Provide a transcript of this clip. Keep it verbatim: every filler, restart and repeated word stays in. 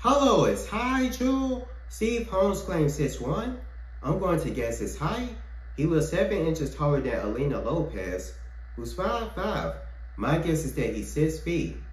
Hello, it's Hi Jewel. Steve Holmes claims six one. I'm going to guess his height. He looks seven inches taller than Alina Lopez, who's five five. My guess is that he's six feet.